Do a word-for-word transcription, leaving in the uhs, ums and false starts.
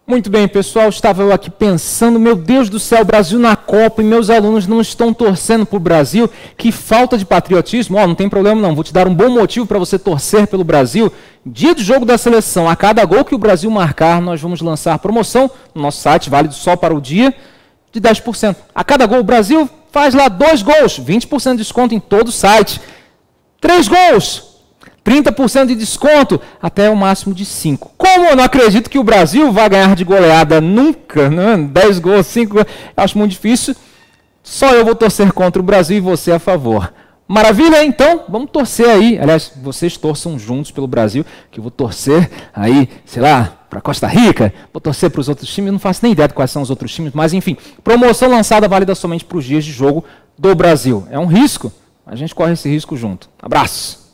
Muito bem, pessoal, estava eu aqui pensando, meu Deus do céu, Brasil na Copa e meus alunos não estão torcendo para o Brasil, que falta de patriotismo. Ó, não tem problema não, vou te dar um bom motivo para você torcer pelo Brasil. Dia de jogo da seleção, a cada gol que o Brasil marcar, nós vamos lançar promoção no nosso site, válido só para o dia, de dez por cento. A cada gol, o Brasil faz lá dois gols, vinte por cento de desconto em todo o site. Três gols, trinta por cento de desconto, até o máximo de cinco. Como eu não acredito que o Brasil vai ganhar de goleada nunca, né? dez gols, cinco gols, eu acho muito difícil. Só eu vou torcer contra o Brasil e você a favor. Maravilha? Então, vamos torcer aí. Aliás, vocês torçam juntos pelo Brasil, que eu vou torcer aí, sei lá, para Costa Rica, vou torcer para os outros times, não faço nem ideia de quais são os outros times, mas enfim, promoção lançada válida somente para os dias de jogo do Brasil. É um risco, a gente corre esse risco junto. Abraço!